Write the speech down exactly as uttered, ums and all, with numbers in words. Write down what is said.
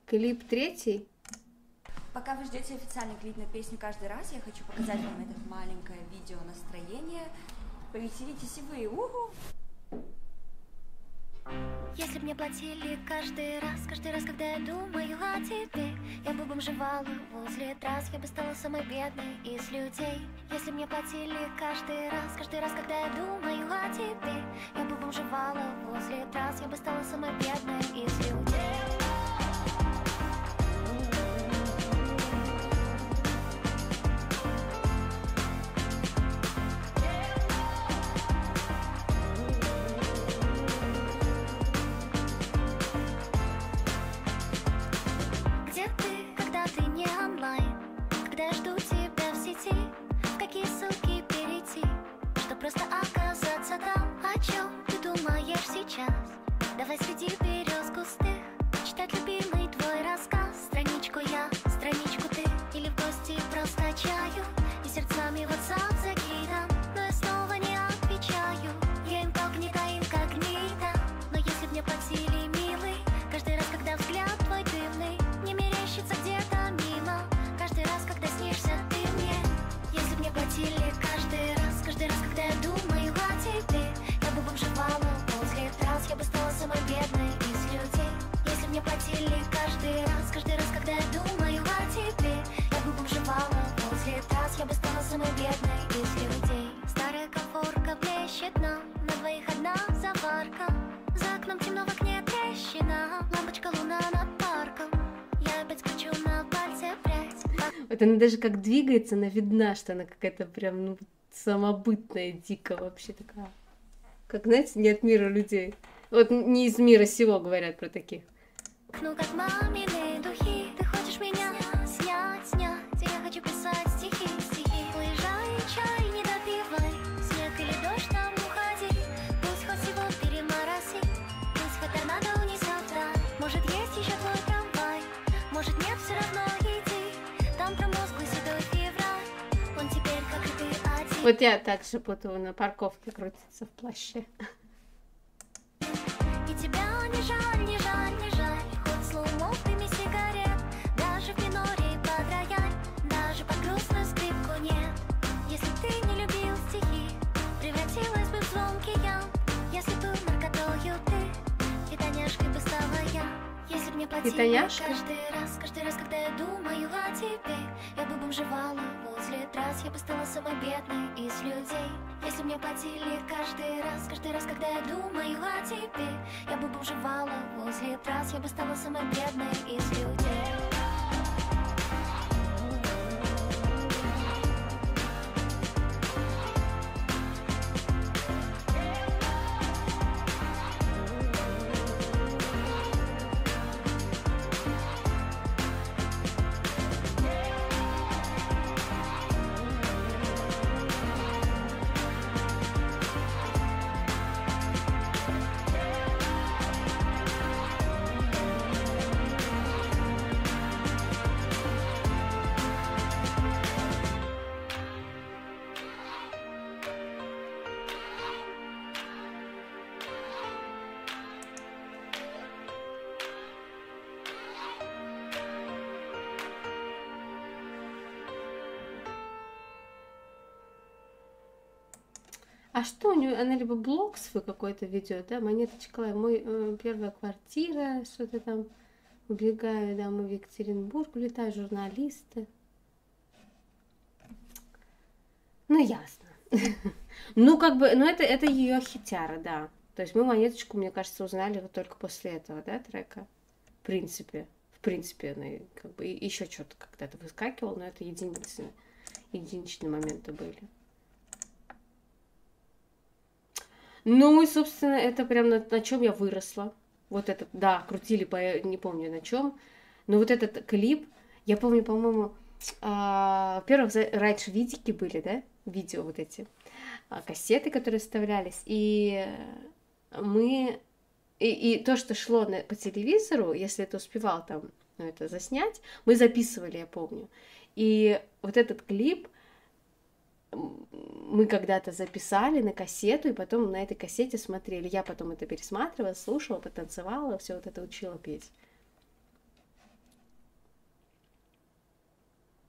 Клип третий. Пока вы ждете официальный клип на песню «Каждый раз», я хочу показать вам это маленькое видео настроение. Повеселитесь и вы. Уху! Если б мне платили каждый раз, каждый раз, когда я думаю о тебе, я бы бомжевала возле трасс, я бы стала самой бедной из людей. Если б мне платили каждый раз, каждый раз, когда я думаю о тебе, я бы бомжевала возле трасс, я бы стала самой бедной из людей. Когда я жду тебя в сети, в какие ссылки перейти, чтоб просто оказаться там. О чем ты думаешь сейчас? Давай среди берез густых читать любимый твой рассказ. Страничку я, страничку ты, или в гости просто чаю, и сердцами WhatsApp закидам, но я снова не отвечаю. Я инкогнито, инкогнито, но если б мне платили, милый, каждый раз, когда взгляд твой дымный не мерещится где-то мимо, каждый раз, когда снишься ты мне. Если б мне платили каждый раз, каждый раз, когда я думаю о тебе, я бы бомжевала возле трасс, я бы стала самой бедной из людей. Если б мне платили каждый раз, каждый раз, когда я думаю о тебе, я бы бомжевала возле трасс, я бы стала самой бедной из людей. Старая конфорка блещет нам, на двоих одна заварка, за окном темно, в окне трещина, лампочка луна над парком, я опять скручу на пальце прядь. Вот она даже как двигается, она видна, что она какая-то прям, ну, самобытная, дико вообще такая. Как, знаете, не от мира людей. Вот не из мира сего говорят про таких. Ну как мамины духи, ты хочешь меня снять, снять, я хочу писать стихи, стихи. Уезжай, чай не допивай, снег или дождь нам уходи, пусть хоть его перемороси, пусть хоть торнадо унесет рай. Может есть еще твой трамвай, может нет, все равно иди, там промозглый седой февраль, он теперь как и ты один. Вот я так же буду на парковке крутиться в плаще. И тебя не жаль, не жаль, не жаль, хоть слоумо дыми сигарет, даже в миноре под рояль, даже под грустную скрипку нет. Если б ты не любил стихи, превратилась бы в звонкий ям. Если был наркотою ты, хитоняшкой бы стала я. Если б мне платили Хитоняшка? каждый раз, каждый раз, когда я думаю о тебе, я бы бомжевала возле трасс, я бы стала самой бедной из людей. Если б мне платили каждый раз, каждый раз, когда я думаю о тебе, я бы бомжевала возле трасс, я бы стала самой бедной из людей. А что у нее? Она либо блог свой какой-то ведет, да? Монеточка, мой э, первая квартира, что-то там, убегаю домой в Екатеринбург, улетаю, журналисты. Ну, ясно. Ну, как бы, ну, это, это ее хитяра, да. То есть мы Монеточку, мне кажется, узнали вот только после этого, да, трека? В принципе. В принципе, она как бы еще что-то когда-то выскакивала, но это единичные, единичные моменты были. Ну и, собственно, это прям на, на чем я выросла. Вот этот, да, крутили, по, не помню на чем. Но вот этот клип, я помню, по-моему, а, во-первых, раньше видики были, да, видео вот эти, а, кассеты, которые вставлялись. И мы, и, и то, что шло на, по телевизору, если это успевал там, ну, это заснять, мы записывали, я помню. И вот этот клип мы когда-то записали на кассету, и потом на этой кассете смотрели. Я потом это пересматривала, слушала, потанцевала, все вот это учила петь.